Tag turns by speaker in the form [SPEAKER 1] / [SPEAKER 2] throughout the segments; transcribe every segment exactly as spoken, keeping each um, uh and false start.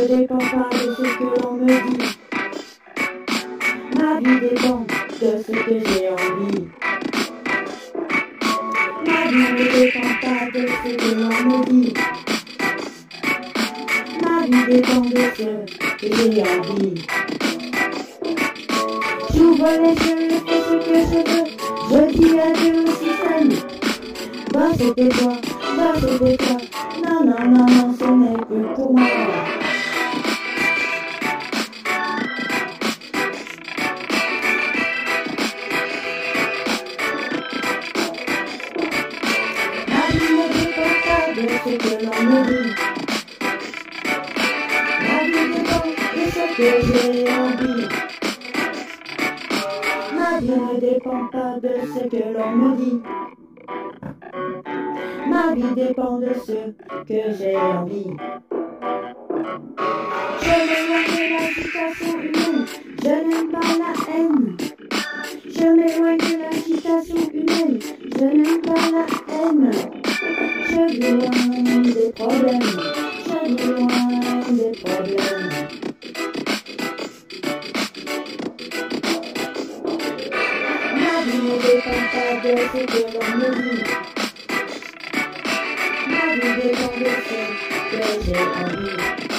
[SPEAKER 1] ne dépend pas de ce que l'on me dit. Ma vie dépend de ce que j'ai envie. Ma vie ne dépend pas de ce que l'on me dit. Ma vie dépend de ce que j'ai envie. J'ouvre les yeux et fais ce que je veux. Je dis adieu au système. Va sauter toi, va sauter toi. Non, non, non, non, ce n'est plus pour moi. Ma vie ne dépend pas de ce que l'on me dit. Ma vie dépend de ce que j'ai envie. Ma vie ne dépend pas de ce que l'on me dit. Ma vie dépend de ce que j'ai envie. Je m'éloigne de l'agitation humaine, je n'aime pas la haine. Je m'éloigne de l'agitation humaine, je n'aime pas la haine. Je vis loin des problèmes, je vis loin des problèmes. Ma vie ne dépend pas de ce que l'on me dit. Ma vie dépend de ce que j'ai envie.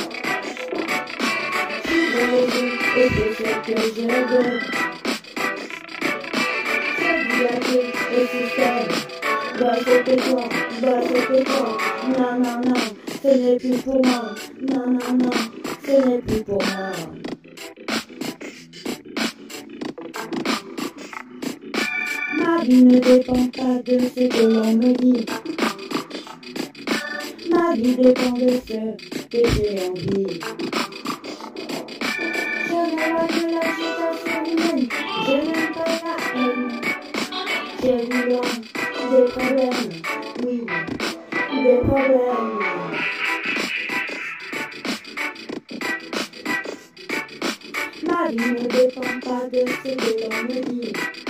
[SPEAKER 1] J'ouvre les yeux et c'est ce que je veux. Je dis adieu au système. Va sauter toi, va sauter toi. Non, non, non, ce n'est plus pour moi. Non, non, non, ce n'est plus pour moi. Ma vie ne dépend pas de ce que l'on me dit. Ma vie dépend de ce que j'ai envie. Je m'éloigne de l'agitation humaine, je n'aime pas la haine. Je vis loin des problèmes, oui, des problèmes. Ma vie ne dépend pas de ce que l'on me dit.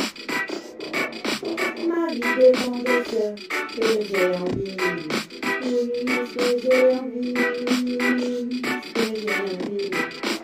[SPEAKER 1] Ma vie dépend de ce que j'ai envie. Oui, ce que j'ai envie, ce que j'ai envie.